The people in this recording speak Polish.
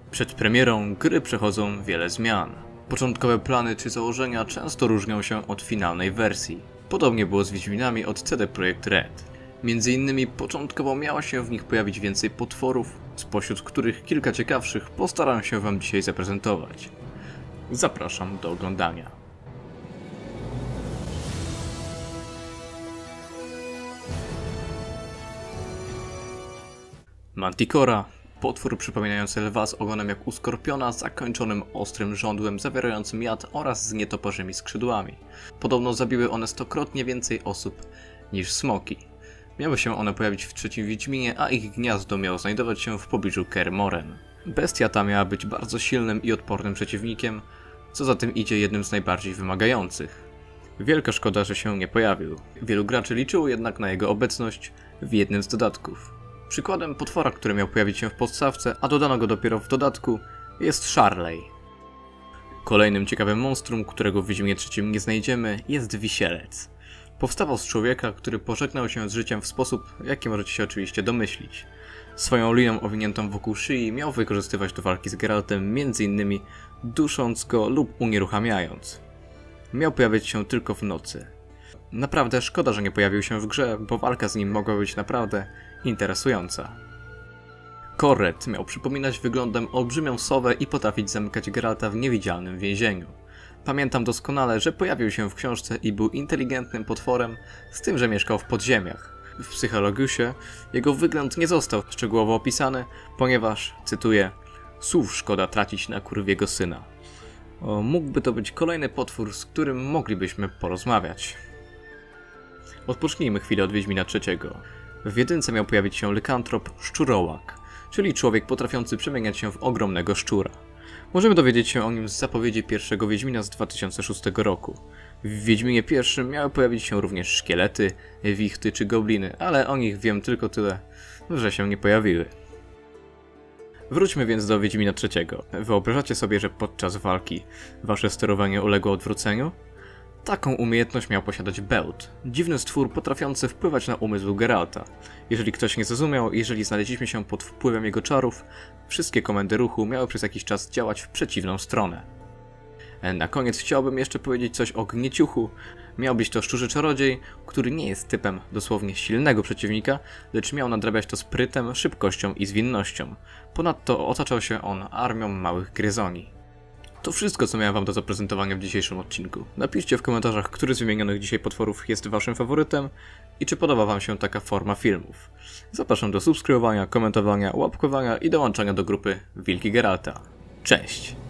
Przed premierą gry przechodzą wiele zmian. Początkowe plany czy założenia często różnią się od finalnej wersji. Podobnie było z Wiedźminami od CD Projekt Red. Między innymi początkowo miało się w nich pojawić więcej potworów, spośród których kilka ciekawszych postaram się wam dzisiaj zaprezentować. Zapraszam do oglądania. Manticora. Potwór przypominający lwa z ogonem jak u skorpiona, zakończonym ostrym żądłem zawierającym jad oraz z nietoperzymi skrzydłami. Podobno zabiły one 100-krotnie więcej osób niż smoki. Miały się one pojawić w trzecim Wiedźminie, a ich gniazdo miało znajdować się w pobliżu Kaer Morhen. Bestia ta miała być bardzo silnym i odpornym przeciwnikiem, co za tym idzie jednym z najbardziej wymagających. Wielka szkoda, że się nie pojawił. Wielu graczy liczyło jednak na jego obecność w jednym z dodatków. Przykładem potwora, który miał pojawić się w podstawce, a dodano go dopiero w dodatku, jest Sharley. Kolejnym ciekawym monstrum, którego w Wiedźminie III nie znajdziemy, jest Wisielec. Powstawał z człowieka, który pożegnał się z życiem w sposób, jaki możecie się oczywiście domyślić. Swoją linią owiniętą wokół szyi miał wykorzystywać do walki z Geraltem, m.in. dusząc go lub unieruchamiając. Miał pojawiać się tylko w nocy. Naprawdę szkoda, że nie pojawił się w grze, bo walka z nim mogła być naprawdę interesująca. Korret miał przypominać wyglądem olbrzymią sowę i potrafić zamykać Geralta w niewidzialnym więzieniu. Pamiętam doskonale, że pojawił się w książce i był inteligentnym potworem, z tym, że mieszkał w podziemiach. W Psychologiusie jego wygląd nie został szczegółowo opisany, ponieważ, cytuję, słów szkoda tracić na kurwiego syna. Mógłby to być kolejny potwór, z którym moglibyśmy porozmawiać. Odpocznijmy chwilę od Wiedźmina III. W jedynce miał pojawić się lykantrop Szczurołak, czyli człowiek potrafiący przemieniać się w ogromnego szczura. Możemy dowiedzieć się o nim z zapowiedzi pierwszego Wiedźmina z 2006 roku. W Wiedźminie I miały pojawić się również szkielety, wichty czy gobliny, ale o nich wiem tylko tyle, że się nie pojawiły. Wróćmy więc do Wiedźmina III. Wyobrażacie sobie, że podczas walki wasze sterowanie uległo odwróceniu? Taką umiejętność miał posiadać Bełt, dziwny stwór potrafiący wpływać na umysł Geralta. Jeżeli ktoś nie zrozumiał, jeżeli znaleźliśmy się pod wpływem jego czarów, wszystkie komendy ruchu miały przez jakiś czas działać w przeciwną stronę. Na koniec chciałbym jeszcze powiedzieć coś o Gnieciuchu. Miał być to szczurzy czarodziej, który nie jest typem dosłownie silnego przeciwnika, lecz miał nadrabiać to sprytem, szybkością i zwinnością. Ponadto otaczał się on armią małych gryzoni. To wszystko, co miałem wam do zaprezentowania w dzisiejszym odcinku. Napiszcie w komentarzach, który z wymienionych dzisiaj potworów jest waszym faworytem i czy podoba wam się taka forma filmów. Zapraszam do subskrybowania, komentowania, łapkowania i dołączania do grupy Wilki Geralta. Cześć!